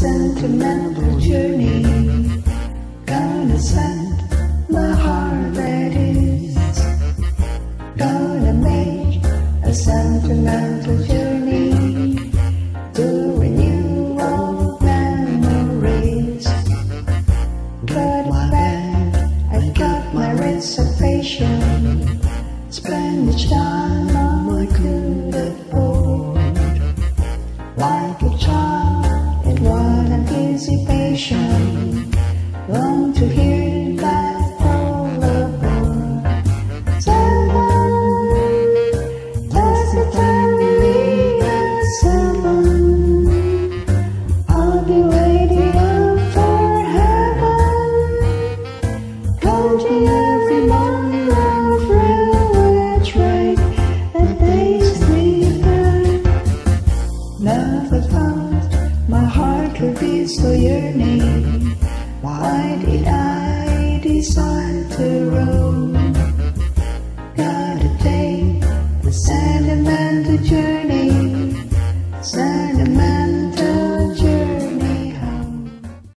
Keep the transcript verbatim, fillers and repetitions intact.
sentimental journey. Gonna send my heart that is. Gonna make a sentimental journey to renew old memories. But back, I got my reservation. Spend each time I could afford. Like a child in one anticipation, long to hear that all aboard. Seven, that's the time we meet at seven. I'll be waiting up for heaven, counting every moment of railway train that takes me there. Never thought my heart could be so yearning. Why did I decide to run?